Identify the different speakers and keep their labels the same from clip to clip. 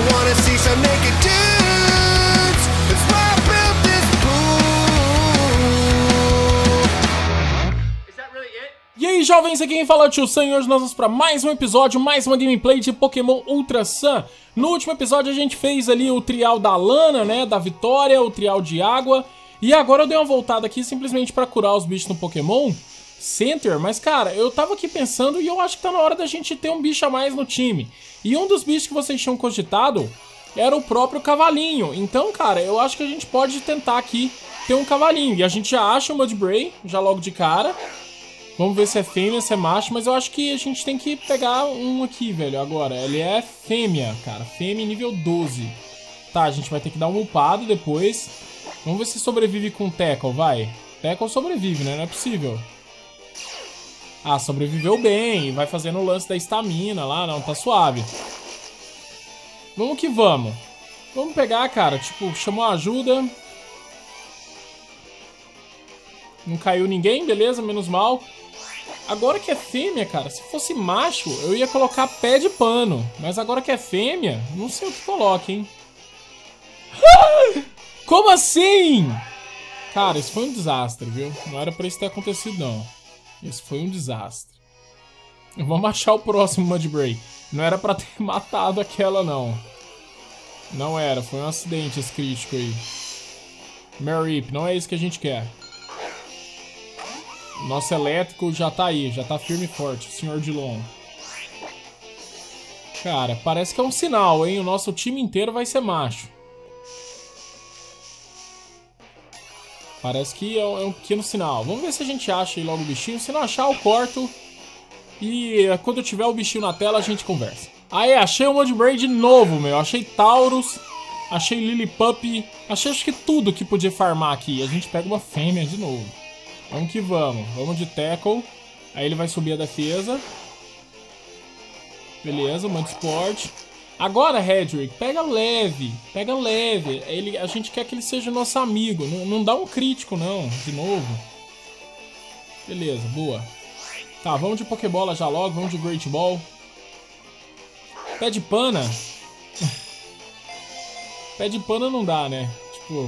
Speaker 1: wanna see some naked dudes. That's why I built this pool.
Speaker 2: Is that really it?
Speaker 3: E aí, jovens, aqui quem fala é o Tio Sam e hoje nós vamos para mais um episódio, mais uma gameplay de Pokémon Ultra Sun. No último episódio a gente fez ali o trial da Lana, né, da Vitória, o trial de água. E agora eu dei uma voltada aqui simplesmente para curar os bichos no Pokémon Center. Mas, cara, eu tava aqui pensando e eu acho que tá na hora da gente ter um bicho a mais no time. E um dos bichos que vocês tinham cogitado era o próprio cavalinho. Então, cara, eu acho que a gente pode tentar aqui ter um cavalinho. E a gente já acha o Mudbray, já logo de cara. Vamos ver se é fêmea, se é macho, mas eu acho que a gente tem que pegar um aqui, velho, agora. Ele é fêmea, cara, fêmea nível 12. Tá, a gente vai ter que dar um upado depois. Vamos ver se sobrevive com o Tackle, vai. Tackle sobrevive, né? Não é possível. Ah, sobreviveu bem, vai fazendo o lance da estamina lá, não, tá suave. Vamos que vamos. Vamos pegar, cara, tipo, chamou ajuda. Não caiu ninguém, beleza, menos mal. Agora que é fêmea, cara, se fosse macho, eu ia colocar pé de pano. Mas agora que é fêmea, não sei o que coloca, hein. Como assim? Cara, isso foi um desastre, viu? Não era pra isso ter acontecido, não. Isso foi um desastre. Vamos achar o próximo Mudbray. Não era pra ter matado aquela, não. Não era, foi um acidente esse crítico aí. Marip, não é isso que a gente quer. Nosso elétrico já tá aí, já tá firme e forte, Sr. Dillon. Cara, parece que é um sinal, hein? O nosso time inteiro vai ser macho. Parece que é um pequeno sinal. Vamos ver se a gente acha aí logo o bichinho. Se não achar, eu corto. E quando eu tiver o bichinho na tela, a gente conversa. Aí, achei o Mudbray de novo, meu. Achei Taurus, achei Lillipup. Achei acho que tudo que podia farmar aqui. A gente pega uma fêmea de novo. Vamos que vamos. Vamos de Tackle. Aí ele vai subir a defesa. Beleza, Mudsport. Agora, Hedrick, pega leve. Pega leve. A gente quer que ele seja nosso amigo. Não dá um crítico, não. De novo. Beleza, boa. Tá, vamos de Pokébola já logo. Vamos de Great Ball. Pé de pana. Pé de pana não dá, né? Tipo...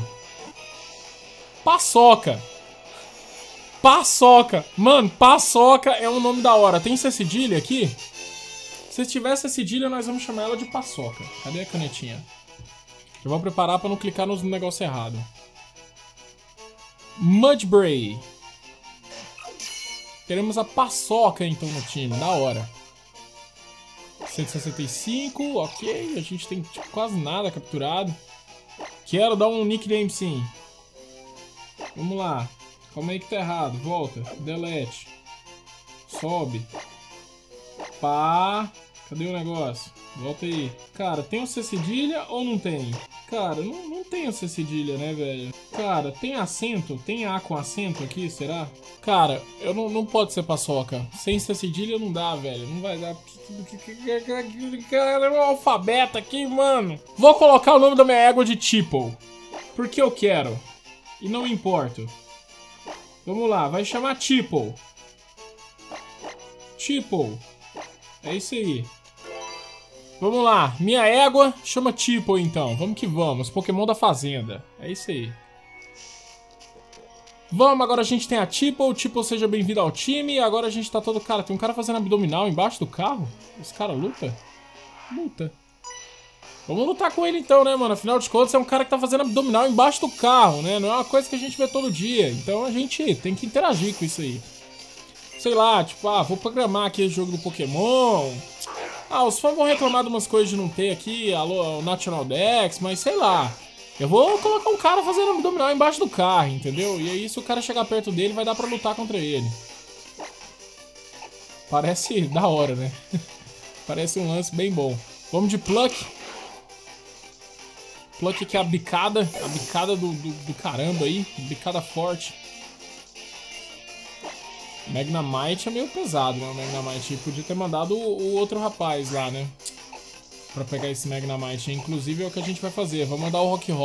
Speaker 3: Paçoca. Paçoca. Mano, Paçoca é um nome da hora. Tem C cedilha aqui? Se tivesse a cedilha, nós vamos chamar ela de Paçoca. Cadê a canetinha? Eu vou preparar pra não clicar no negócio errado. Mudbray. Teremos a Paçoca, então, no time. Da hora. 165, ok. A gente tem tipo, quase nada capturado. Quero dar um nickname, sim. Vamos lá. Calma aí que tá errado. Volta. Delete. Sobe. Pá. Cadê o negócio? Volta aí. Cara, tem o C cedilha ou não tem? Cara, não tem o C cedilha, né, velho? Cara, tem acento? Tem A com acento aqui, será? Cara, eu não pode ser Paçoca. Sem C cedilha não dá, velho. Não vai dar. Cara, é um alfabeto aqui, mano. Vou colocar o nome da minha égua de Tipo. Porque eu quero. E não importa. Vamos lá, vai chamar Tipo. Tipo. É isso aí. Vamos lá, minha égua chama Tipo então. Vamos que vamos, Pokémon da fazenda. É isso aí. Vamos, agora a gente tem a Tipo. Tipo, seja bem-vindo ao time. Agora a gente tá todo... Cara, tem um cara fazendo abdominal embaixo do carro? Esse cara luta? Luta. Vamos lutar com ele então, né, mano? Afinal de contas, é um cara que tá fazendo abdominal embaixo do carro, né? Não é uma coisa que a gente vê todo dia. Então a gente tem que interagir com isso aí. Sei lá, tipo, vou programar aqui o jogo do Pokémon. Os fãs vão reclamar de umas coisas de não ter aqui, o National Dex, mas sei lá. Eu vou colocar um cara fazendo abdominal embaixo do carro, entendeu? E aí, se o cara chegar perto dele, vai dar pra lutar contra ele. Parece da hora, né? Parece um lance bem bom. Vamos de Pluck. Pluck que é a bicada do caramba aí, bicada forte. Magnemite é meio pesado, né? O Magnemite podia ter mandado o outro rapaz lá, né? Pra pegar esse Magnemite. Inclusive é o que a gente vai fazer. Vamos mandar o Rock.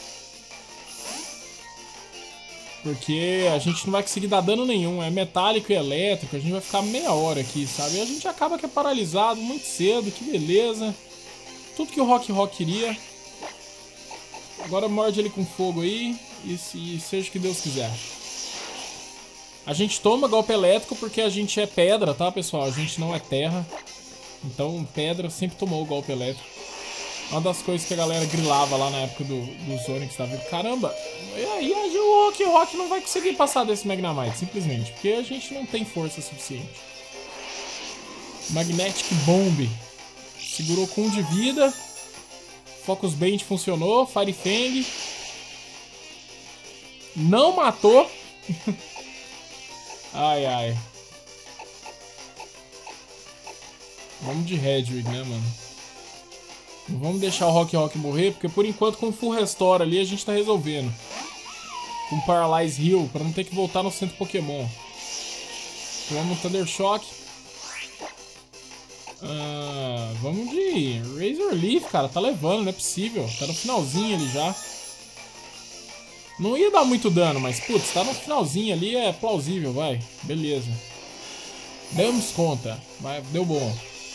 Speaker 3: Porque a gente não vai conseguir dar dano nenhum. É metálico e elétrico. A gente vai ficar meia hora aqui, sabe? E a gente acaba que é paralisado muito cedo. Que beleza. tudo que o Rock queria. Agora morde ele com fogo aí e seja o que Deus quiser. A gente toma golpe elétrico porque a gente é pedra, tá, pessoal? A gente não é terra. Então, pedra sempre tomou o golpe elétrico. Uma das coisas que a galera grilava lá na época dos Onix da vida. Caramba, e aí o Rock não vai conseguir passar desse Magnemite, simplesmente. Porque a gente não tem força suficiente. Magnetic Bomb. Segurou com 1 de vida. Focus Band funcionou. Fire Fang. Não matou. Ai, ai. Vamos de Hedwig, né, mano? Não vamos deixar o Rock morrer, porque por enquanto com o Full Restore ali a gente tá resolvendo. Com Paralyze Heal, pra não ter que voltar no centro Pokémon. Vamos Thunder Shock. Vamos de Razor Leaf, cara. Tá levando, não é possível. Tá no finalzinho ali já. Não ia dar muito dano, mas putz, tá no finalzinho ali, é plausível, vai. Beleza. Demos conta, mas deu bom.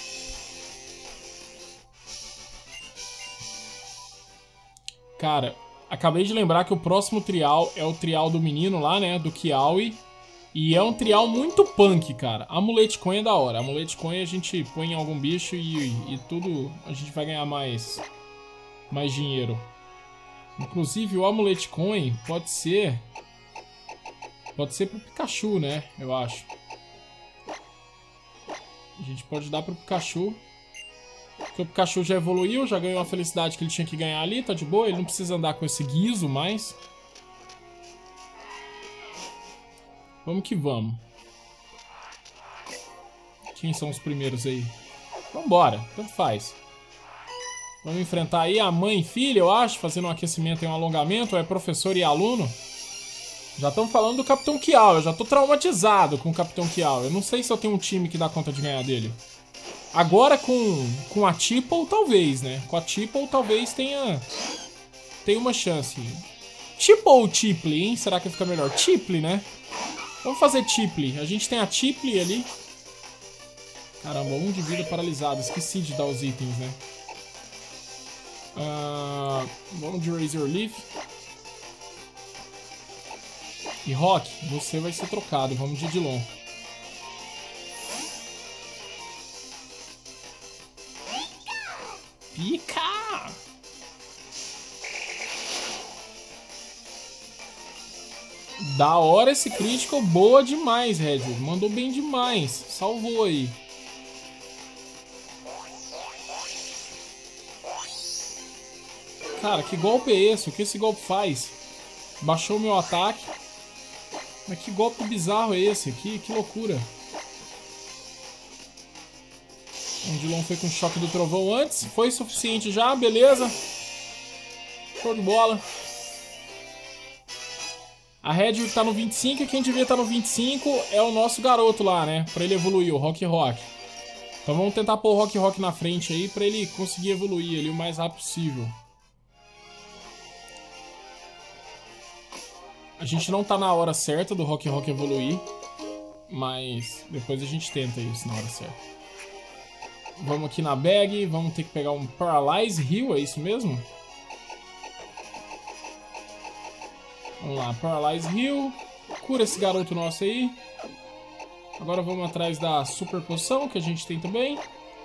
Speaker 3: Cara, acabei de lembrar que o próximo trial é o trial do menino lá, né? Do Kiawe. E é um trial muito punk, cara. Amulet Coin é da hora. Amulet Coin a gente põe em algum bicho e tudo a gente vai ganhar mais dinheiro. Inclusive o Amulet Coin pode ser pro Pikachu, né? Eu acho. A gente pode dar pro Pikachu. Porque o Pikachu já evoluiu, já ganhou a felicidade que ele tinha que ganhar ali, tá de boa. Ele não precisa andar com esse guiso mais. Vamos que vamos. Quem são os primeiros aí? Vambora, tanto faz. Vamos enfrentar aí a mãe e filha, eu acho, fazendo um aquecimento e um alongamento. Ou é professor e aluno? Já estão falando do Capitão Kiawe. Eu já tô traumatizado com o Capitão Kiawe. Eu não sei se eu tenho um time que dá conta de ganhar dele. Agora com a Tipple, talvez, né? Com a Tipple, talvez tenha uma chance. Tipple ou Tiple, hein? Será que fica melhor? Tiple, né? Vamos fazer Tiple. A gente tem a Tiple ali. Caramba, 1 de vida paralisado. Esqueci de dar os itens, né? Vamos de Razor Leaf. E Rock, você vai ser trocado. Vamos de Dilon. Pica! Da hora esse crítico, boa demais, Hedwig. Mandou bem demais. Salvou aí. Cara, que golpe é esse? O que esse golpe faz? Baixou meu ataque. Mas que golpe bizarro é esse? Que loucura. O Dilon foi com o choque do trovão antes. Foi suficiente já, beleza. Show de bola. A Hedwig tá no 25 e quem devia estar no 25 é o nosso garoto lá, né? Pra ele evoluir, o Rock. Então vamos tentar pôr o Rock na frente aí pra ele conseguir evoluir ali o mais rápido possível. A gente não tá na hora certa do Rock evoluir, mas depois a gente tenta isso na hora certa. Vamos aqui na bag, vamos ter que pegar um Paralyze Heal, é isso mesmo? Vamos lá, Paralyze Heal. Cura esse garoto nosso aí. Agora vamos atrás da Super Poção, que a gente tem também.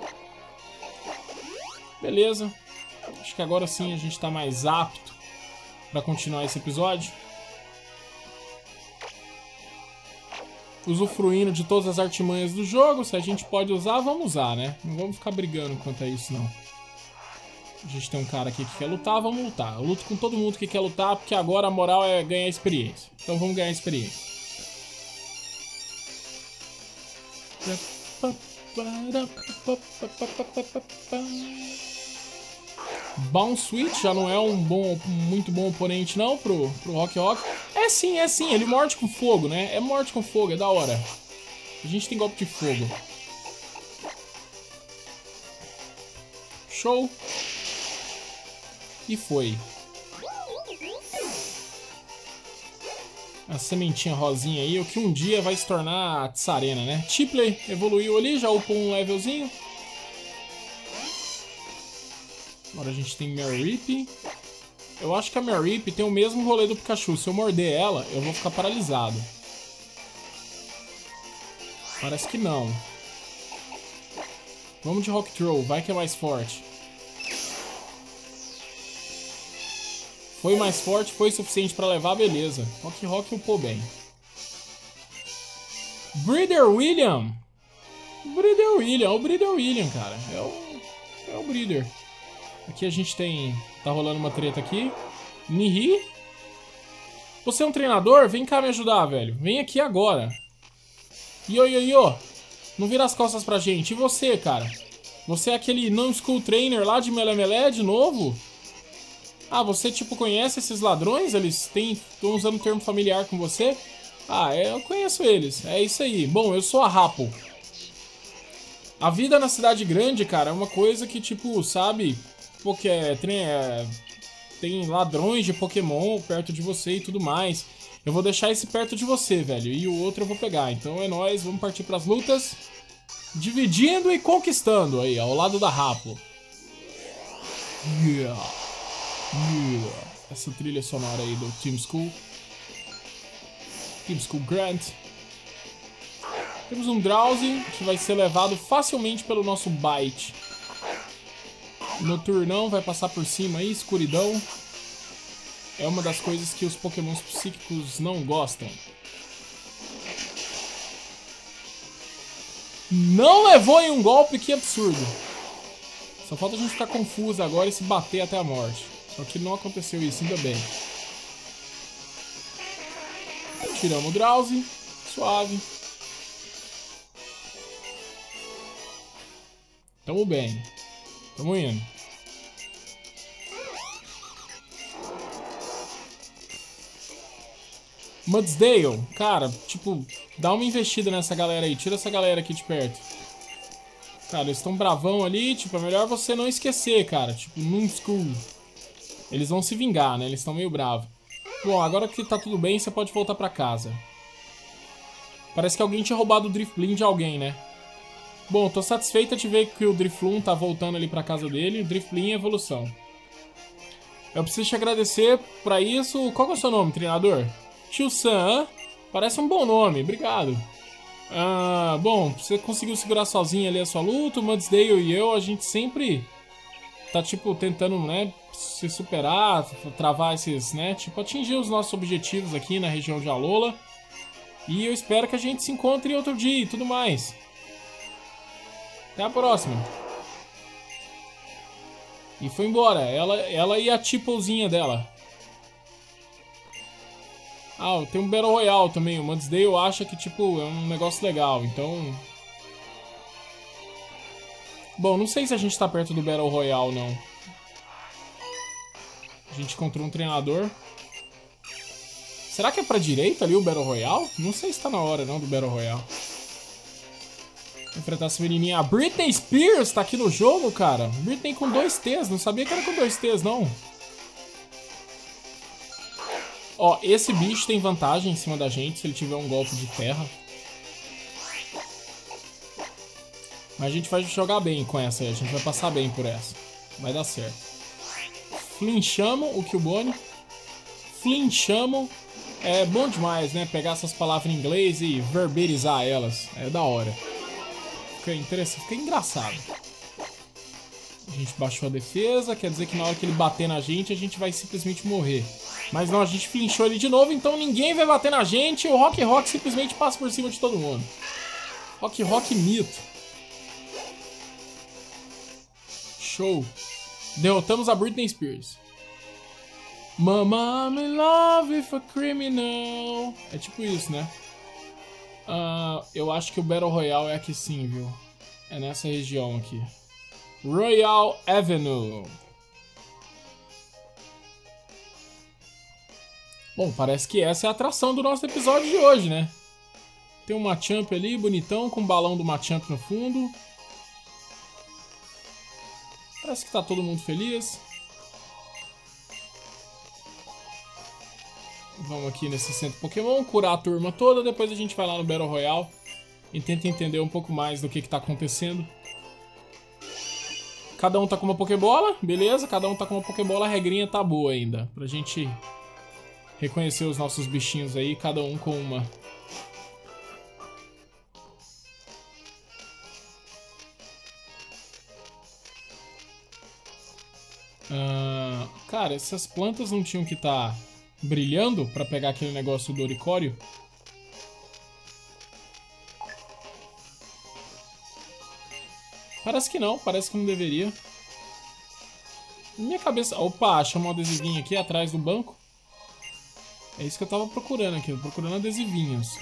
Speaker 3: Beleza. Acho que agora sim a gente tá mais apto pra continuar esse episódio. Usufruindo de todas as artimanhas do jogo. Se a gente pode usar, vamos usar, né? Não vamos ficar brigando quanto a isso, não. A gente tem um cara aqui que quer lutar, vamos lutar. Eu luto com todo mundo que quer lutar, porque agora a moral é ganhar experiência. Então vamos ganhar experiência. Bounce Switch já não é um muito bom oponente não pro Rock. É sim, ele morde com fogo, né? É morte com fogo, é da hora. A gente tem golpe de fogo. Show. E foi. A sementinha rosinha aí, o que um dia vai se tornar a Tsarena, né? Tipley evoluiu ali, já upou um levelzinho. Agora a gente tem Mareep. Eu acho que a Mareep tem o mesmo rolê do Pikachu. Se eu morder ela, eu vou ficar paralisado. Parece que não. Vamos de Rock Throw, vai que é mais forte. Foi mais forte, foi suficiente pra levar, beleza. Rock upou bem. Breeder William. Breeder William, o Breeder William, cara. É o Breeder. Aqui a gente tem... Tá rolando uma treta aqui. Nihi. Você é um treinador? Vem cá me ajudar, velho. Vem aqui agora. Yo. Não vira as costas pra gente. E você, cara? Você é aquele non-school trainer lá de Melemele de novo? Ah, você tipo conhece esses ladrões? Eles estão usando um termo familiar com você? Ah, eu conheço eles. É isso aí. Bom, eu sou a Rapo. A vida na cidade grande, cara, é uma coisa que tipo, sabe... Porque tem ladrões de Pokémon perto de você e tudo mais. Eu vou deixar esse perto de você, velho. E o outro eu vou pegar. Então é nóis, vamos partir pras lutas. Dividindo e conquistando aí, ao lado da Rapo. Yeah. Essa trilha sonora aí do Team School. Team School Grant. Temos um Drowsy que vai ser levado facilmente pelo nosso Bite. Noturnão vai passar por cima aí, escuridão. É uma das coisas que os Pokémons psíquicos não gostam. Não levou em um golpe, que absurdo. Só falta a gente ficar confuso agora e se bater até a morte. Só que não aconteceu isso, ainda bem. Tiramos o Drowsy. Suave. Tamo bem. Tamo indo. Mudsdale, cara, tipo, dá uma investida nessa galera aí. Tira essa galera aqui de perto. Cara, eles estão bravão ali. Tipo, é melhor você não esquecer, cara. Tipo, num school. Eles vão se vingar, né? Eles estão meio bravos. Bom, agora que tá tudo bem, você pode voltar pra casa. Parece que alguém tinha roubado o Drifloon de alguém, né? Bom, tô satisfeita de ver que o Drifloon tá voltando ali pra casa dele. O Drifloon é evolução. Eu preciso te agradecer pra isso. Qual que é o seu nome, treinador? Tio Sam, parece um bom nome, obrigado. Bom, você conseguiu segurar sozinho ali a sua luta. O Mudsdale e eu, a gente sempre tá, tipo, tentando, né, se superar, travar esses, né, tipo, atingir os nossos objetivos aqui na região de Alola. E eu espero que a gente se encontre outro dia e tudo mais. Até a próxima. E foi embora, ela e a Tipplezinha dela. Ah, tem um Battle Royale também. O Mudsdale acha que, tipo, é um negócio legal, então... Bom, não sei se a gente tá perto do Battle Royale, não. A gente encontrou um treinador. Será que é pra direita ali o Battle Royale? Não sei se tá na hora, não, do Battle Royale. Vou enfrentar essa menininha. A Britney Spears tá aqui no jogo, cara. Britney com 2 T's. Não sabia que era com 2 T's, não. Ó, esse bicho tem vantagem em cima da gente se ele tiver um golpe de terra. Mas a gente vai jogar bem com essa aí. A gente vai passar bem por essa. Vai dar certo. Flinchamos o Cubone. Flinchamos. É bom demais, né? Pegar essas palavras em inglês e verberizar elas. É da hora. Fica interessante, fica engraçado. A gente baixou a defesa. Quer dizer que na hora que ele bater na gente, a gente vai simplesmente morrer. Mas não, a gente flinchou ele de novo, então ninguém vai bater na gente. O Rock simplesmente passa por cima de todo mundo. Rock mito. Show. Derrotamos a Britney Spears. Mama, I'm in love with a criminal. É tipo isso, né? Eu acho que o Battle Royale é aqui sim, viu? É nessa região aqui. Royal Avenue. Bom, parece que essa é a atração do nosso episódio de hoje, né? Tem um Machamp ali, bonitão, com o balão do Machamp no fundo. Parece que tá todo mundo feliz. Vamos aqui nesse centro Pokémon, curar a turma toda, depois a gente vai lá no Battle Royale e tenta entender um pouco mais do que tá acontecendo. Cada um tá com uma Pokébola, beleza? Cada um tá com uma Pokébola, a regrinha tá boa ainda. Pra gente reconhecer os nossos bichinhos aí, cada um com uma. Cara, essas plantas não tinham que estar brilhando pra pegar aquele negócio do Oricório? Parece que não deveria. Minha cabeça... Opa, chamou um adesivinho aqui atrás do banco. É isso que eu tava procurando aqui, procurando adesivinhos.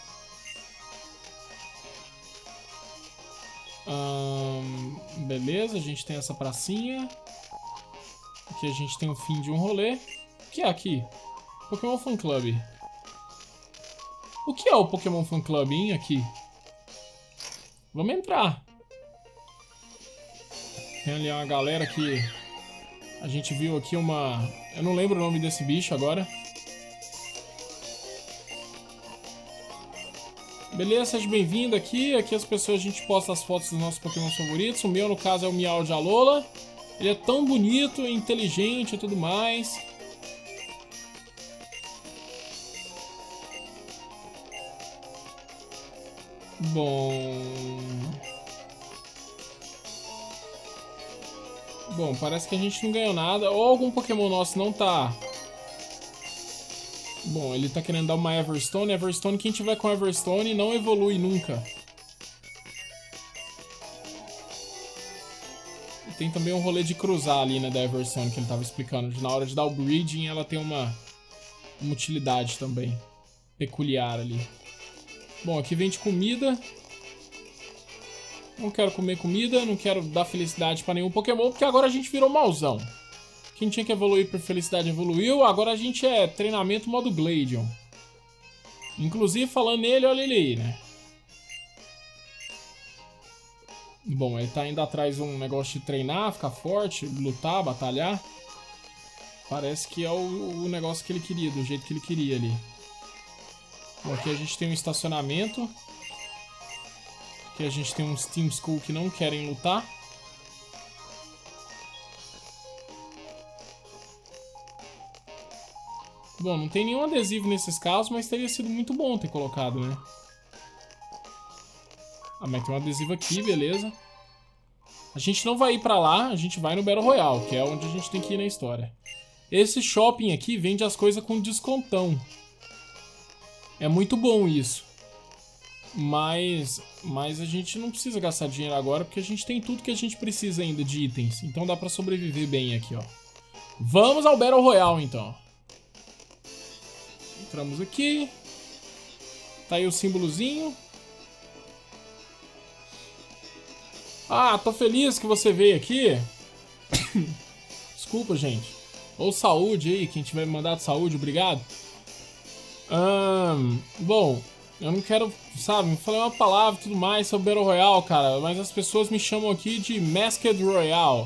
Speaker 3: Beleza, a gente tem essa pracinha. Aqui a gente tem o fim de um rolê. O que é aqui? Pokémon Fan Club. O que é o Pokémon Fan Club, hein, aqui? Vamos entrar. Tem ali uma galera que... A gente viu aqui uma... Eu não lembro o nome desse bicho agora. Beleza, seja bem-vindo aqui. Aqui as pessoas, a gente posta as fotos dos nossos Pokémon favoritos. O meu, no caso, é o Meow de Alola. Ele é tão bonito, inteligente e tudo mais. Bom, parece que a gente não ganhou nada. Ou algum Pokémon nosso não tá... Bom, ele tá querendo dar uma Everstone. Everstone, quem tiver com Everstone não evolui nunca. E tem também um rolê de cruzar ali, né, da Everstone, que ele tava explicando. Na hora de dar o breeding, ela tem uma utilidade também peculiar ali. Bom, aqui vende comida. Não quero comer comida, não quero dar felicidade pra nenhum Pokémon, porque agora a gente virou mauzão. Quem tinha que evoluir por felicidade evoluiu, agora a gente é treinamento modo Gladion. Inclusive, falando nele, olha ele aí, né? Bom, ele tá indo atrás de um negócio de treinar, ficar forte, lutar, batalhar. Parece que é o negócio que ele queria, do jeito que ele queria ali. Bom, aqui a gente tem um estacionamento. Aqui a gente tem uns Team School que não querem lutar. Bom, não tem nenhum adesivo nesses casos, mas teria sido muito bom ter colocado, né? Ah, mas tem um adesivo aqui, beleza. A gente não vai ir pra lá, a gente vai no Battle Royale, que é onde a gente tem que ir na história. Esse shopping aqui vende as coisas com descontão. É muito bom isso. Mas a gente não precisa gastar dinheiro agora, porque a gente tem tudo que a gente precisa ainda de itens. Então dá pra sobreviver bem aqui, ó. Vamos ao Battle Royale, então. Entramos aqui. Tá aí o símbolozinho. Ah, tô feliz que você veio aqui. Desculpa, gente. Ou saúde aí, quem tiver me mandado saúde, obrigado. Bom, eu não quero, sabe, falei uma palavra e tudo mais sobre Battle Royale, cara, mas as pessoas me chamam aqui de Masked Royale.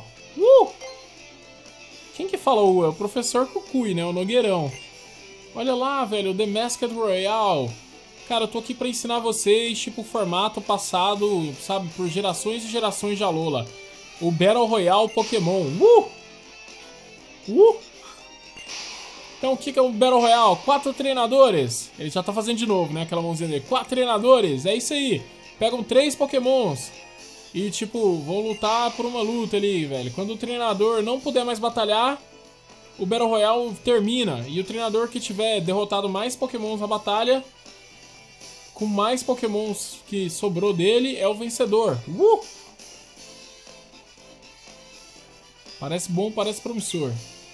Speaker 3: Quem que falou? É o professor Kukui, né? O Nogueirão. Olha lá, velho, o The Masked Royale. Cara, eu tô aqui pra ensinar vocês, tipo, o formato passado, sabe, por gerações e gerações de Alola. O Battle Royale Pokémon. Então, o que é o Battle Royale? 4 treinadores. Ele já tá fazendo de novo, né? Aquela mãozinha dele. 4 treinadores, é isso aí. Pegam 3 Pokémons. E, tipo, vão lutar por uma luta ali, velho. Quando o treinador não puder mais batalhar, o Battle Royale termina. E o treinador que tiver derrotado mais Pokémons na batalha, com mais Pokémons que sobrou dele, é o vencedor. Parece bom, parece promissor.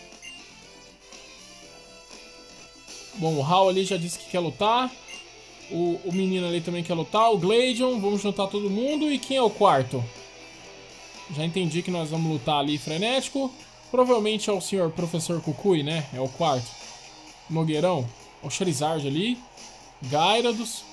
Speaker 3: Bom, o Hal ali já disse que quer lutar. O menino ali também quer lutar. O Gladion, vamos juntar todo mundo. E quem é o quarto? Já entendi que nós vamos lutar ali frenético. Provavelmente é o senhor Professor Kukui, né? É o quarto. Nogueirão. O Charizard ali. Gyarados.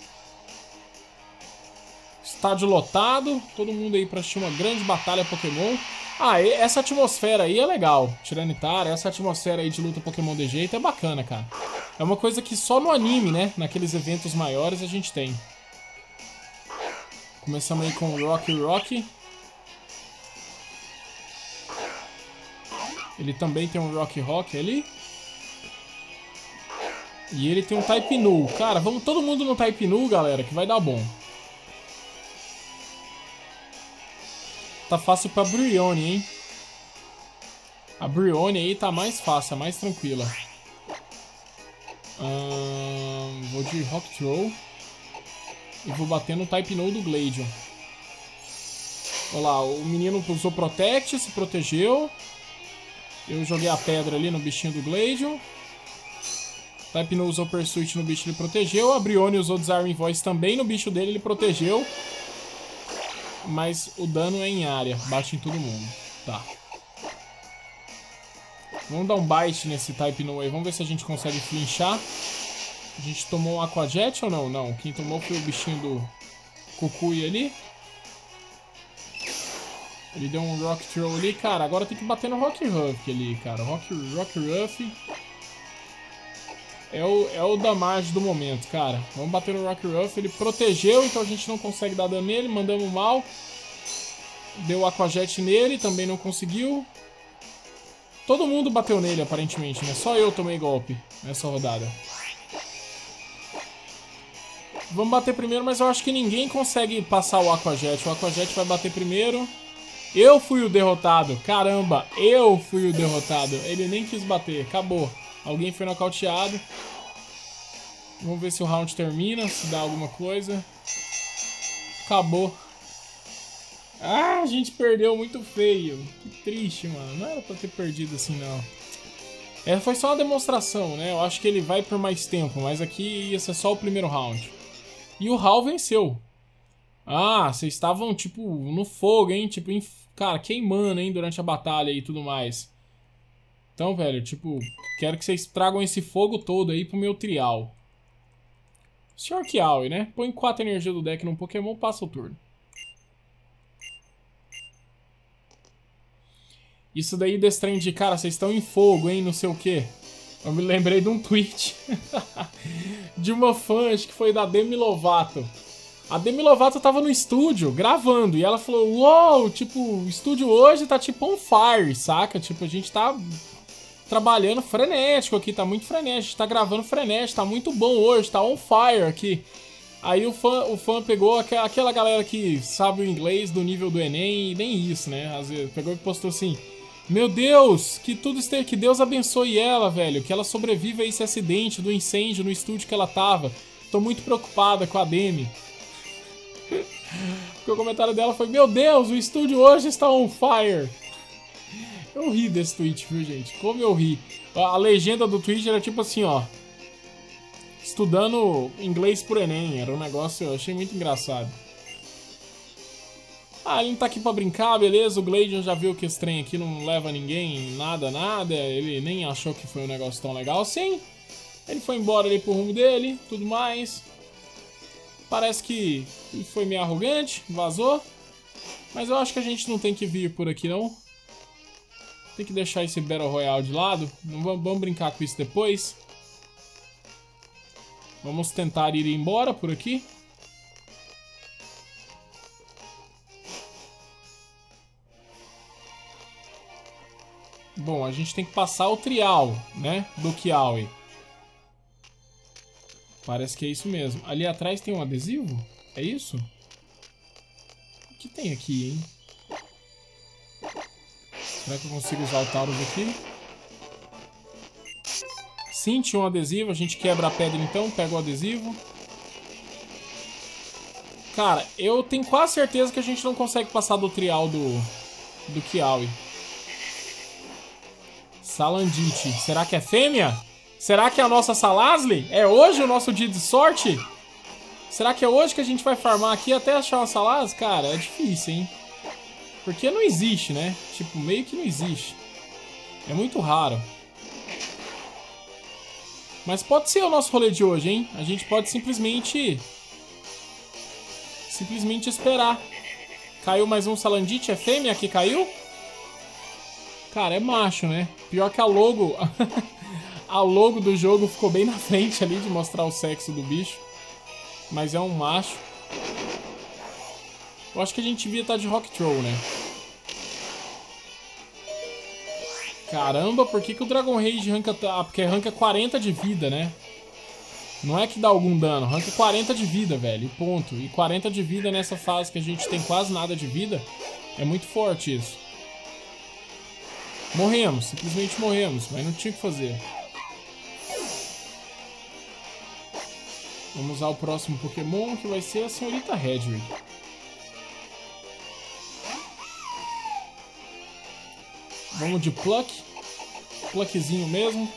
Speaker 3: Estádio lotado. Todo mundo aí pra assistir uma grande batalha Pokémon. Ah, essa atmosfera aí é legal. Tiranitar, essa atmosfera aí de luta Pokémon de jeito é bacana, cara. É uma coisa que só no anime, né? Naqueles eventos maiores a gente tem. Começamos aí com o Rocky. Ele também tem um Rock ali. E ele tem um Type Null. Cara, vamos todo mundo no Type Null, galera, que vai dar bom. Tá fácil pra Brionne, hein? A Brionne aí tá mais fácil, mais tranquila. Vou de Rock Throw. E vou bater no Type Null do Gladion. Olha lá, o menino usou Protect, se protegeu. Eu joguei a pedra ali no bichinho do Gladion. Type Null usou Pursuit no bicho, ele protegeu. A Brionne usou Disarming Voice também no bicho dele, ele protegeu. Mas o dano é em área, bate em todo mundo. Tá. Vamos dar um bite nesse Type Null aí, vamos ver se a gente consegue flinchar. A gente tomou um Aqua Jet ou não? Não, quem tomou foi o bichinho do Kukui ali. Ele deu um Rock Throw ali, cara, agora tem que bater no Rock Ruff ali, cara. Rock Ruff é o damage do momento, cara. Vamos bater no Rock Ruff, ele protegeu, então a gente não consegue dar dano nele, mandamos mal. Deu Aqua Jet nele, também não conseguiu. Todo mundo bateu nele, aparentemente, né? Só eu tomei golpe nessa rodada. Vamos bater primeiro, mas eu acho que ninguém consegue passar o Aqua Jet. O Aqua Jet vai bater primeiro. Eu fui o derrotado. Caramba, eu fui o derrotado. Ele nem quis bater. Acabou. Alguém foi nocauteado. Vamos ver se o round termina, se dá alguma coisa. Acabou. Ah, a gente perdeu muito feio. Que triste, mano. Não era pra ter perdido assim, não. Essa foi só uma demonstração, né? Eu acho que ele vai por mais tempo, mas aqui ia ser só o primeiro round. E o Hal venceu. Ah, vocês estavam, tipo, no fogo, hein? Tipo, cara, queimando, hein? Durante a batalha e tudo mais. Então, velho, tipo, quero que vocês tragam esse fogo todo aí pro meu trial. Sr. Kiawe, né? Põe 4 energia do deck num Pokémon, passa o turno. Isso daí destrange de, cara, vocês estão em fogo, hein? Não sei o que. Eu me lembrei de um tweet de uma fã, acho que foi da Demi Lovato. A Demi Lovato tava no estúdio, gravando, e ela falou, uou, tipo, o estúdio hoje tá tipo on fire, saca? Tipo, a gente tá trabalhando frenético aqui, tá muito frenético, a gente tá gravando frenético, tá muito bom hoje, tá on fire aqui. Aí o fã pegou aquela galera que sabe o inglês do nível do Enem, e nem isso, né? Às vezes pegou e postou assim, meu Deus, que tudo esteja, que Deus abençoe ela, velho, que ela sobreviva a esse acidente do incêndio no estúdio que ela tava. Tô muito preocupada com a Demi. Porque o comentário dela foi, meu Deus, o estúdio hoje está on fire. Eu ri desse tweet, viu, gente? Como eu ri. A legenda do tweet era tipo assim, ó. Estudando inglês por Enem. Era um negócio, eu achei muito engraçado. Ah, ele não tá aqui pra brincar, beleza. O Gladion já viu que esse trem aqui não leva ninguém, nada. Ele nem achou que foi um negócio tão legal assim. Ele foi embora ali pro rumo dele, tudo mais. Parece que ele foi meio arrogante, vazou. Mas eu acho que a gente não tem que vir por aqui, não. Tem que deixar esse Battle Royale de lado. Não vamos brincar com isso depois. Vamos tentar ir embora por aqui. Bom, a gente tem que passar o trial, né? Do Kiawe. Parece que é isso mesmo. Ali atrás tem um adesivo? É isso? O que tem aqui, hein? Será que eu consigo usar o Taurus aqui? Sim, tinha um adesivo. A gente quebra a pedra então, pega o adesivo. Cara, eu tenho quase certeza que a gente não consegue passar do trial do Kiawe. Salandit. Será que é fêmea? Será que é a nossa Salazzle? É hoje o nosso dia de sorte? Será que é hoje que a gente vai farmar aqui até achar uma Salazzle? Cara, é difícil, hein? Porque não existe, né? Tipo, meio que não existe. É muito raro. Mas pode ser o nosso rolê de hoje, hein? A gente pode simplesmente esperar. Caiu mais um Salandit. É fêmea que caiu? Cara, é macho, né? Pior que a logo... A logo do jogo ficou bem na frente ali de mostrar o sexo do bicho. Mas é um macho. Eu acho que a gente devia estar de Rock Throw, né? Caramba, por que o Dragon Rage ranca... Ah, porque ranca 40 de vida, né? Não é que dá algum dano, ranca 40 de vida, velho, e ponto. E 40 de vida nessa fase que a gente tem quase nada de vida, é muito forte isso. Morremos, simplesmente morremos, mas não tinha o que fazer. Vamos usar o próximo Pokémon, que vai ser a senhorita Hedwig. Vamos de Pluck. Pluckzinho mesmo.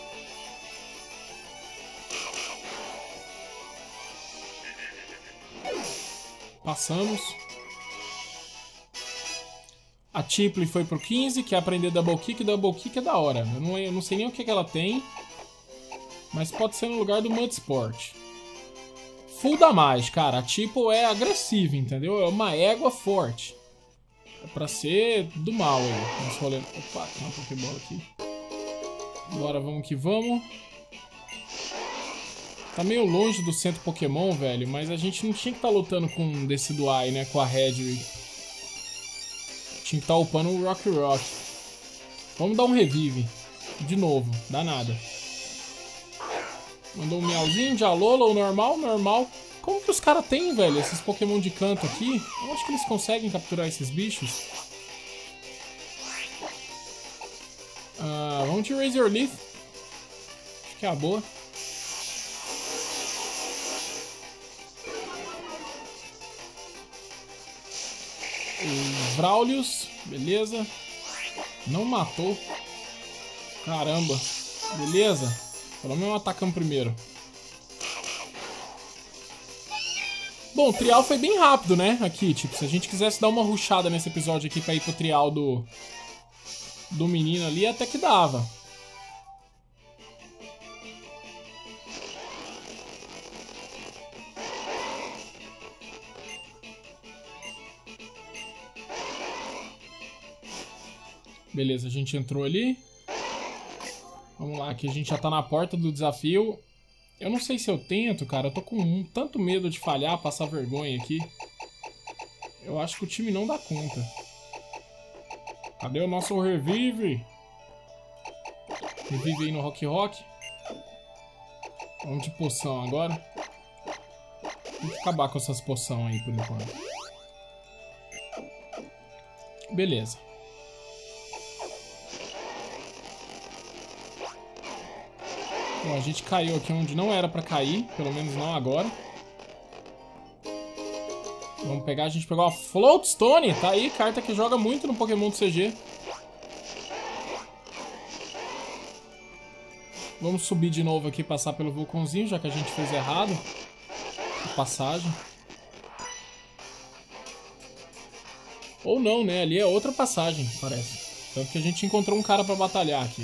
Speaker 3: Passamos. A Chipley foi pro 15, quer aprender Double Kick. Double Kick é da hora. Eu não sei nem o que ela tem. Mas pode ser no lugar do Mud Sport. Full damage, cara. A Chipley é agressiva, entendeu? É uma égua forte. É pra ser do mal aí. Vamos rolando. Opa, tem uma Pokébola aqui. Bora, vamos que vamos. Tá meio longe do centro Pokémon, velho. Mas a gente não tinha que estar lutando com um Decidueye, né? Com a Hedwig. Tinha que estar upando o Rock. Vamos dar um revive. De novo. Dá nada. Mandou um Meowzinho de Alola, o normal. Como que os caras têm, velho, esses Pokémon de canto aqui? Eu acho que eles conseguem capturar esses bichos. Vamos de Razor Leaf. Acho que é a boa. O Vraulius, beleza. Não matou. Caramba. Beleza. Pelo menos atacamos primeiro. Bom, o trial foi bem rápido, né? Aqui, tipo, se a gente quisesse dar uma rushada nesse episódio aqui pra ir pro trial do menino ali, até que dava. Beleza, a gente entrou ali. Vamos lá, aqui a gente já tá na porta do desafio. Eu não sei se eu tento, cara. Eu tô com tanto medo de falhar, passar vergonha aqui. Eu acho que o time não dá conta. Cadê o nosso Revive? Revive aí no Rock. Vamos de poção agora. Vamos acabar com essas poções aí por enquanto. Beleza. Bom, a gente caiu aqui onde não era pra cair, pelo menos não agora. Vamos pegar, a gente pegou a Floatstone, tá aí, carta que joga muito no Pokémon do CG. Vamos subir de novo aqui, passar pelo vulcãozinho, já que a gente fez errado a passagem. Ou não, né, ali é outra passagem, parece. Tanto que a gente encontrou um cara pra batalhar aqui.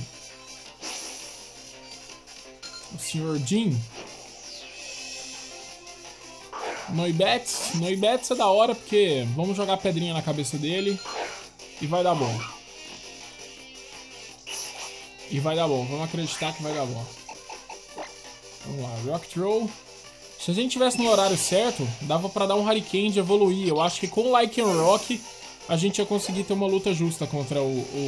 Speaker 3: O Sr. Jim. Noibetes é da hora porque vamos jogar pedrinha na cabeça dele e vai dar bom. Vamos acreditar que vai dar bom. Vamos lá, Rock Throw. Se a gente tivesse no horário certo, dava pra dar um Hurricane de evoluir. Eu acho que com o Lycanroc a gente ia conseguir ter uma luta justa contra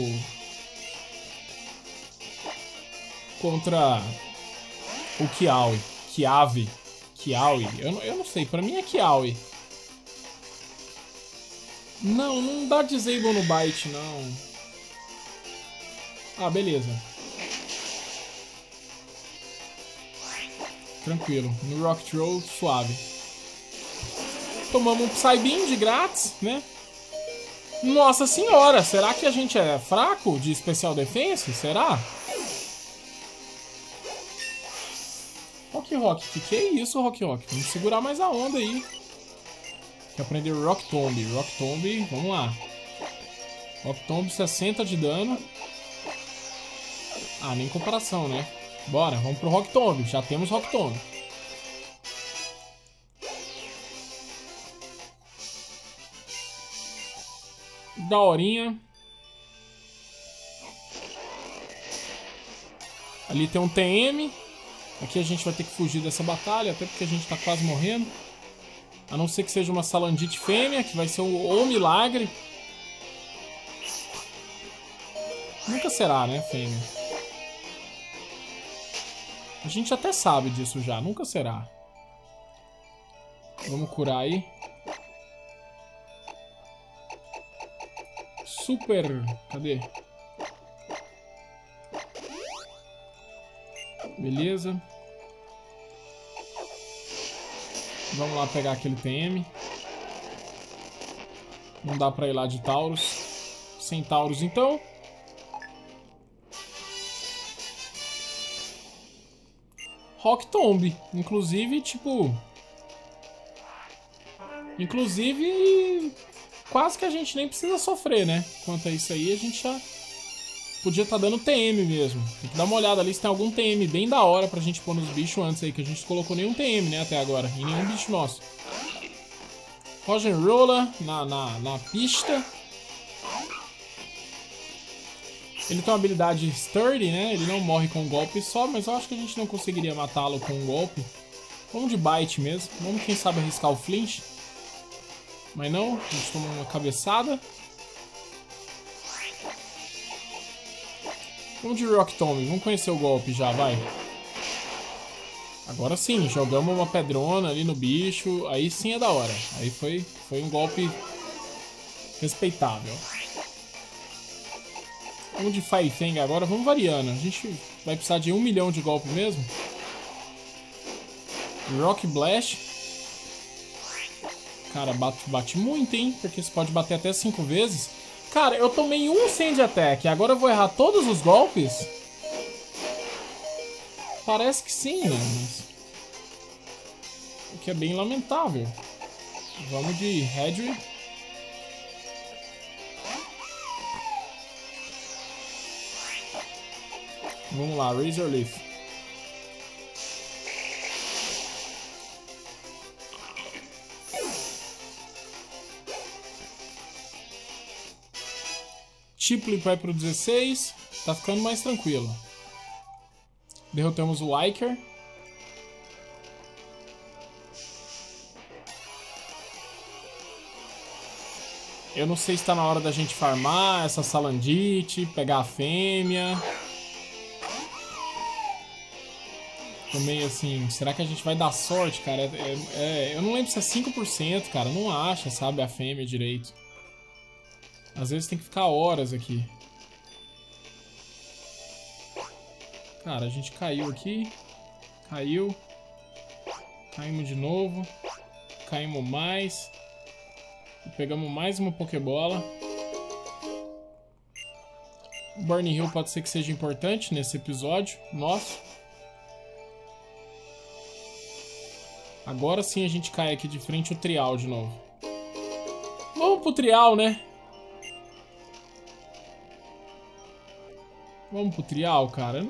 Speaker 3: contra o Kiawe. Eu não sei, pra mim é Kiawe. Não dá Disable no Bite, não. Ah, beleza. Tranquilo, no Rock Throw, suave. Tomamos um Psybeam de grátis, né? Nossa senhora, será que a gente é fraco de Special Defense? Será? Rock, que é isso, Rock? Vamos segurar mais a onda aí. Quer aprender Rock Tomb, vamos lá. Rock Tomb 60 de dano. Ah, nem comparação, né? Bora, vamos pro Rock Tomb, já temos Rock Tomb. Daorinha. Ali tem um TM. Aqui a gente vai ter que fugir dessa batalha, até porque a gente tá quase morrendo. A não ser que seja uma Salandit fêmea, que vai ser o milagre. Não nunca será, né, fêmea? A gente até sabe disso já, nunca será. Vamos curar aí. Super... Cadê? Beleza. Vamos lá pegar aquele TM. Não dá pra ir lá de Taurus. Sem Taurus, então. Rock Tomb. Inclusive, tipo... Inclusive... Quase que a gente nem precisa sofrer, né? Quanto a isso aí, a gente já... Podia estar dando TM mesmo. Tem que dar uma olhada ali se tem algum TM bem da hora pra gente pôr nos bichos antes aí. Que a gente colocou nenhum TM, né, até agora. E nenhum bicho nosso. Rock'n'Roller na pista. Ele tem uma habilidade Sturdy, né? Ele não morre com um golpe só, mas eu acho que a gente não conseguiria matá-lo com um golpe. Vamos de bite mesmo. Vamos, quem sabe, arriscar o flinch. Mas não, a gente toma uma cabeçada. Vamos de Rock Tomb, vamos conhecer o golpe já, vai. Agora sim, jogamos uma pedrona ali no bicho, aí sim é da hora. Aí foi um golpe respeitável. Vamos de Fire Fang agora, vamos variando. A gente vai precisar de 1 milhão de golpe mesmo. Rock Blast. Cara, bate muito, hein? Porque você pode bater até 5 vezes. Cara, eu tomei um Sand Attack. Agora eu vou errar todos os golpes? Parece que sim, né? Mas... o que é bem lamentável. Vamos de Hedwig. Vamos lá, Razor Leaf. Chipley vai pro 16. Tá ficando mais tranquilo. Derrotamos o Iker. Eu não sei se tá na hora da gente farmar essa Salandit, pegar a fêmea. Tô meio assim, será que a gente vai dar sorte, cara? Eu não lembro se é 5%, cara. Não acha, sabe, a fêmea direito. Às vezes tem que ficar horas aqui. Cara, a gente caiu aqui. Caiu. Caímos de novo. Caímos mais. E pegamos mais uma Pokébola. O Burning Hill pode ser que seja importante nesse episódio. Nossa. Agora sim a gente cai aqui de frente o Trial de novo. Vamos pro Trial, né? Vamos pro Trial, cara?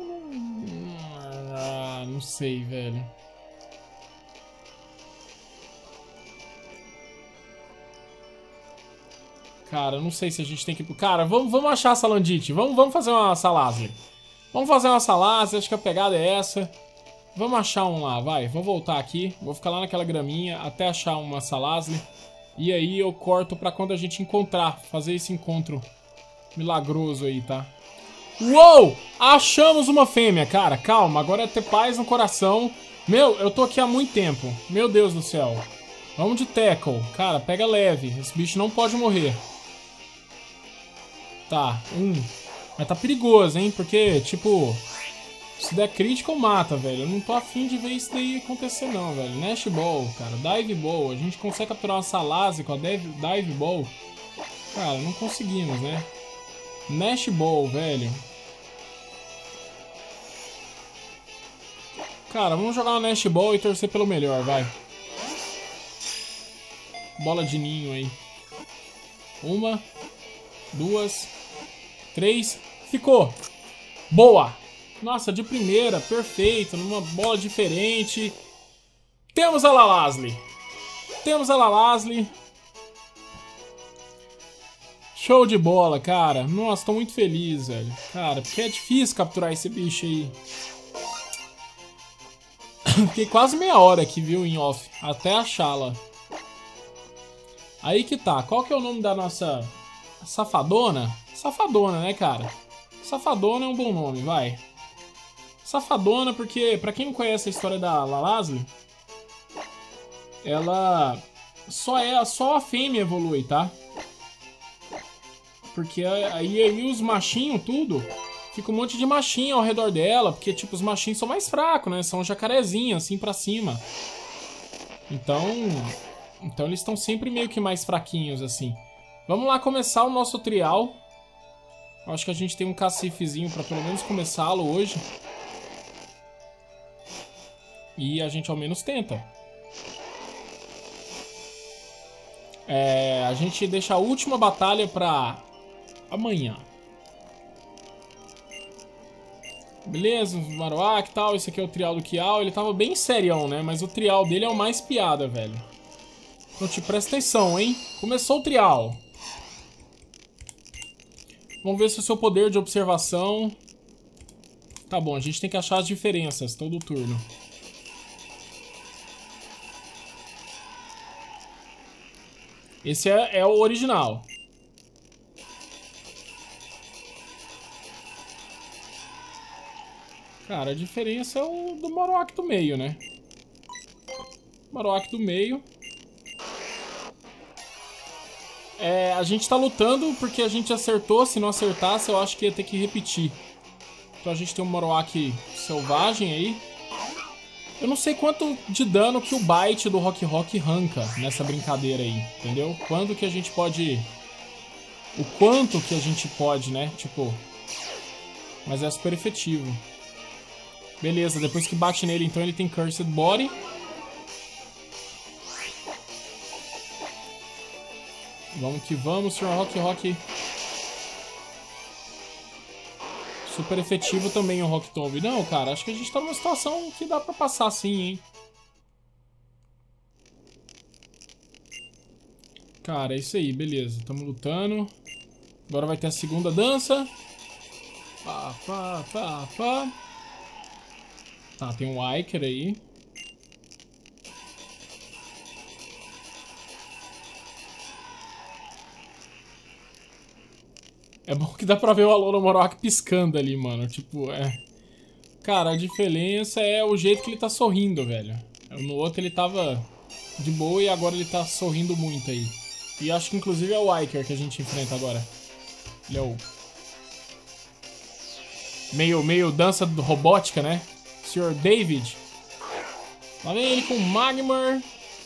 Speaker 3: Não sei, velho. Cara, não sei se a gente tem que... Cara, vamos achar a Salandit. Vamos fazer uma Salazzle. Vamos fazer uma Salazzle, acho que a pegada é essa. Vamos achar um lá, vai. Vou voltar aqui. Vou ficar lá naquela graminha até achar uma Salazzle. E aí eu corto pra quando a gente encontrar. Fazer esse encontro milagroso aí, tá? Uou! Achamos uma fêmea, cara. Calma, agora é ter paz no coração. Meu, eu tô aqui há muito tempo. Meu Deus do céu. Vamos de Tackle. Cara, pega leve. Esse bicho não pode morrer. Tá, Mas tá perigoso, hein? Porque, tipo... se der crítico, mata, velho. Eu não tô afim de ver isso daí acontecer, não, velho. Nash Ball, cara. Dive Ball. A gente consegue capturar uma Salazzle com a Dive Ball. Cara, não conseguimos, né? Nash Ball, velho. Cara, vamos jogar uma Nash Ball e torcer pelo melhor, vai. Bola de ninho aí. 1, 2, 3. Ficou. Boa. Nossa, de primeira, perfeito. Numa bola diferente. Temos a Salazzle. Temos a Salazzle. Show de bola, cara. Nossa, tô muito feliz, velho. Cara, porque é difícil capturar esse bicho aí. Fiquei quase meia hora aqui, viu, em off. Até achá-la. Aí que tá. Qual que é o nome da nossa... Safadona? Safadona, né, cara? Safadona é um bom nome, vai. Safadona porque, pra quem não conhece a história da Lalazli, ela só a fêmea evolui, tá? Porque aí os machinhos, tudo, fica um monte de machinho ao redor dela, porque, tipo, os machinhos são mais fracos, né? São jacarezinhos, assim, pra cima. Então eles estão sempre meio que mais fraquinhos, assim. Vamos lá começar o nosso trial. Acho que a gente tem um cacifezinho pra pelo menos começá-lo hoje. E a gente ao menos tenta. A gente deixa a última batalha pra amanhã. Beleza, o Marowak e tal. Esse aqui é o trial do Kial. Ele tava bem serião, né? Mas o trial dele é o mais piada, velho. Então te presta atenção, hein? Começou o trial. Vamos ver se o seu poder de observação... Tá bom, a gente tem que achar as diferenças todo turno. Esse é o original. Cara, a diferença é o do Marowak do meio, né? Marowak do meio. A gente tá lutando porque a gente acertou. Se não acertasse, eu acho que ia ter que repetir. Então a gente tem um Marowak selvagem aí. Eu não sei quanto de dano que o Bite do Rock Rock arranca nessa brincadeira aí, entendeu? Quando que a gente pode... O quanto que a gente pode, né? Tipo... Mas é super efetivo. Beleza, depois que bate nele, então ele tem Cursed Body. Vamos que vamos, Sr. Rock Rock. Super efetivo também o Rock Tomb. Não, cara, acho que a gente tá numa situação que dá pra passar sim, hein. Cara, é isso aí, beleza. Tamo lutando. Agora vai ter a segunda dança. Pá, pá, pá, pá. Tá, tem um Iker aí. É bom que dá pra ver o Alola Marowak piscando ali, mano. Tipo, Cara, a diferença é o jeito que ele tá sorrindo, velho. No outro ele tava de boa e agora ele tá sorrindo muito aí. E acho que inclusive é o Iker que a gente enfrenta agora. Ele é o... Meio dança robótica, né? Sr. David. Lá vem ele com Magmar.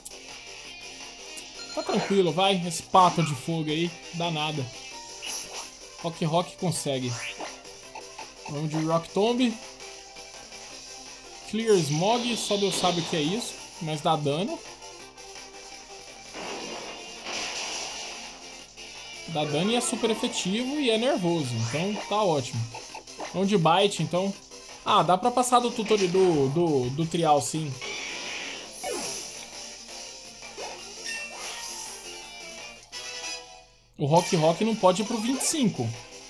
Speaker 3: Tá tranquilo, vai. Esse pato de fogo aí, dá nada. Rock Rock consegue. Vamos de Rock Tomb. Clear Smog, só Deus sabe o que é isso, mas dá dano. Dá dano e é super efetivo e é nervoso, então tá ótimo. Vamos de Bite, então. Ah, dá pra passar do tutorial do trial, sim. O Rock Rock não pode ir pro 25.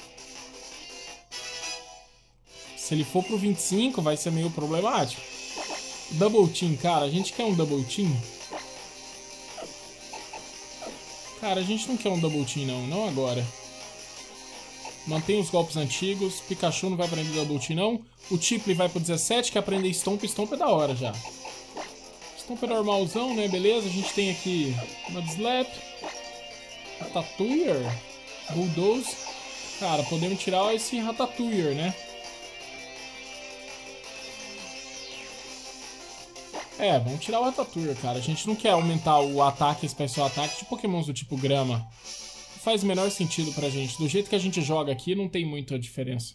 Speaker 3: Se ele for pro 25, vai ser meio problemático. Double Team, cara, a gente quer um Double Team? Cara, a gente não quer um Double Team, não agora. Mantém os golpes antigos. Pikachu não vai aprender Double Team, não. O Tippley vai pro 17, que aprender Stomp. Stomp é da hora já. Stomp é normalzão, né? Beleza, a gente tem aqui Mudslap. Ratatouille, Bulldoze. Cara, podemos tirar esse Ratatouille, né? Vamos tirar o Ratatouille, cara. A gente não quer aumentar o ataque, especial ataque de pokémons do tipo grama. Não faz o menor sentido pra gente. Do jeito que a gente joga aqui, não tem muita diferença.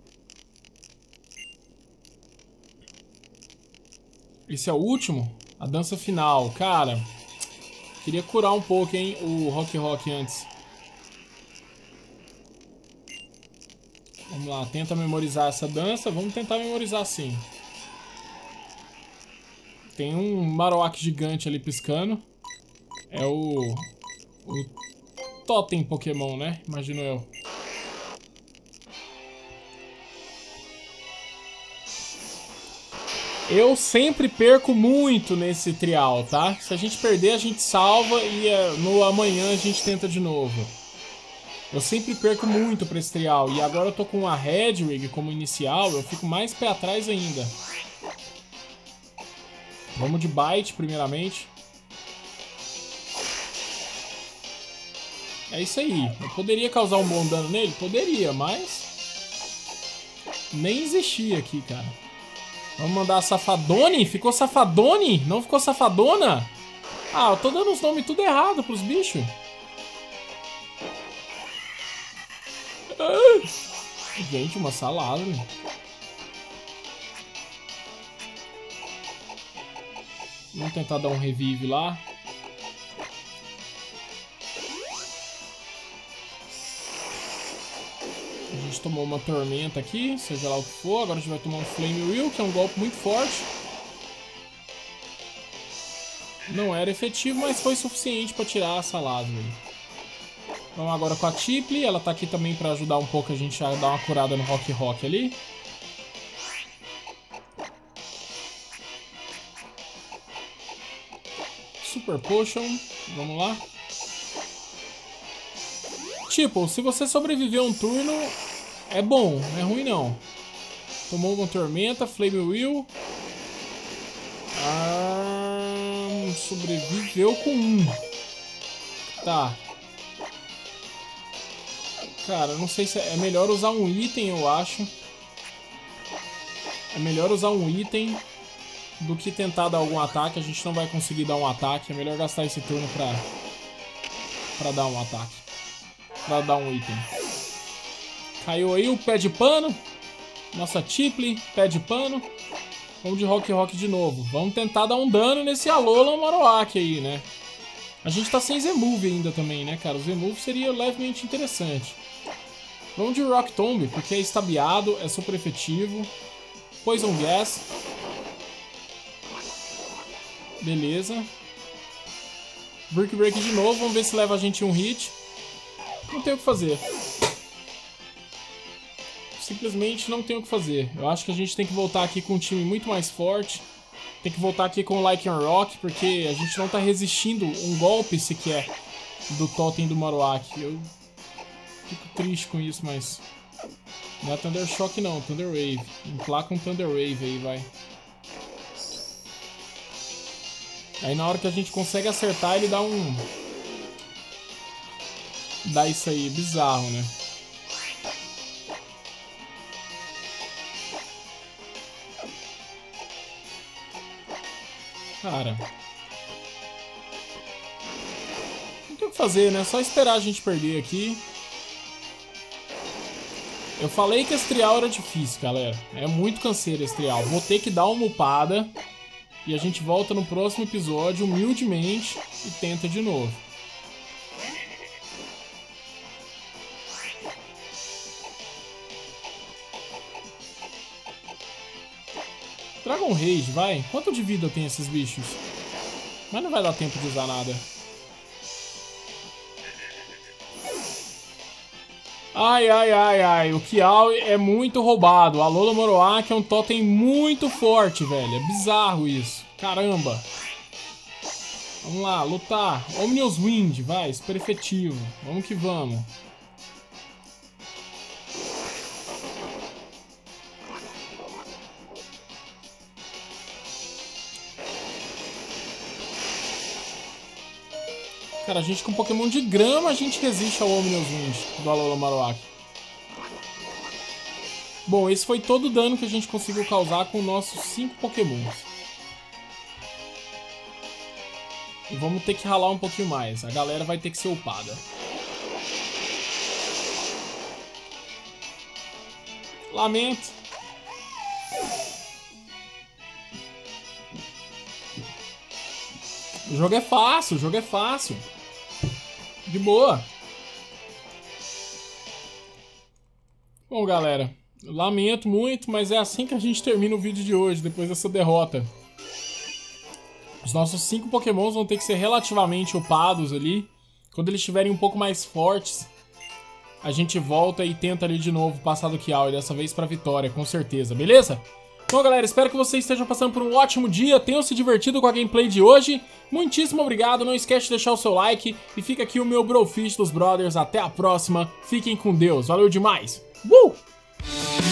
Speaker 3: Esse é o último? A dança final, cara... Queria curar um pouco, hein, o Rock Rock antes. Vamos lá, tenta memorizar essa dança. Vamos tentar memorizar sim. Tem um Marowak gigante ali piscando. É o Totem Pokémon, né? Imagino eu. Eu sempre perco muito nesse trial, tá? Se a gente perder, a gente salva e no amanhã a gente tenta de novo. Eu sempre perco muito pra esse trial. E agora eu tô com a Hedwig como inicial, eu fico mais pé atrás ainda. Vamos de Bite primeiramente. É isso aí. Eu poderia causar um bom dano nele? Poderia, mas... nem existia aqui, cara. Vamos mandar a Safadone? Ficou Safadone? Não ficou Safadona? Ah, eu tô dando os nomes tudo errado pros bichos. Gente, uma salada. Vamos tentar dar um revive lá. A gente tomou uma tormenta aqui, seja lá o que for. Agora a gente vai tomar um Flame Wheel, que é um golpe muito forte. Não era efetivo, mas foi suficiente para tirar a salada. Vamos agora com a Tippley. Ela tá aqui também para ajudar um pouco a gente a dar uma curada no Rock ali. Super Potion. Vamos lá. Tipo, se você sobreviver um turno, é bom, não é ruim não. Tomou uma tormenta, Flame Wheel. Sobreviveu com 1. Tá. Cara, não sei se é melhor usar um item, eu acho. É melhor usar um item do que tentar dar algum ataque. A gente não vai conseguir dar um ataque. É melhor gastar esse turno pra dar um ataque. Pra dar um item. Caiu aí o pé de pano. Nossa Tippley, pé de pano. Vamos de Rock de novo. Vamos tentar dar um dano nesse Alolan Marowak aí, né? A gente tá sem Z-Move ainda também, né, cara? O Z-Move seria levemente interessante. Vamos de Rock Tomb, porque é estabiado, é super efetivo. Poison Gas. Beleza. Brick Break de novo, vamos ver se leva a gente um hit. Não tem o que fazer. Simplesmente não tem o que fazer. Eu acho que a gente tem que voltar aqui com um time muito mais forte. Tem que voltar aqui com o Lycanroc, porque a gente não tá resistindo um golpe sequer do Totem do Marowak. Eu fico triste com isso, mas... não é Thunder Shock não, Thunder Wave. Emplaca um Thunder Wave aí, vai. Aí na hora que a gente consegue acertar, ele dá um... dá isso aí, bizarro, né? Cara, não tem o que fazer, né? Só esperar a gente perder aqui. Eu falei que esse trial era difícil, galera. É muito canseiro esse trial. Vou ter que dar uma upada. E a gente volta no próximo episódio, humildemente, e tenta de novo. Dragon Rage, vai. Quanto de vida tem esses bichos? Mas não vai dar tempo de usar nada. Ai, ai, ai, ai. O Kiao é muito roubado. O Alolan Marowak é um totem muito forte, velho. É bizarro isso. Caramba. Vamos lá, lutar. Omnius Wind, vai. Super efetivo. Vamos que vamos. Cara, a gente com Pokémon de grama, a gente resiste ao Omnius Wind do Alolan Marowak. Bom, esse foi todo o dano que a gente conseguiu causar com nossos 5 Pokémons. E vamos ter que ralar um pouquinho mais. A galera vai ter que ser upada. Lamento. O jogo é fácil, o jogo é fácil. De boa. Bom, galera, lamento muito, mas é assim que a gente termina o vídeo de hoje, depois dessa derrota. Os nossos 5 Pokémons vão ter que ser relativamente upados ali. Quando eles estiverem um pouco mais fortes, a gente volta e tenta ali de novo passar do Kiao, e dessa vez pra vitória, com certeza, beleza? Bom, galera, espero que vocês estejam passando por um ótimo dia, tenham se divertido com a gameplay de hoje. Muitíssimo obrigado, não esquece de deixar o seu like e fica aqui o meu Brofish dos Brothers. Até a próxima, fiquem com Deus, valeu demais!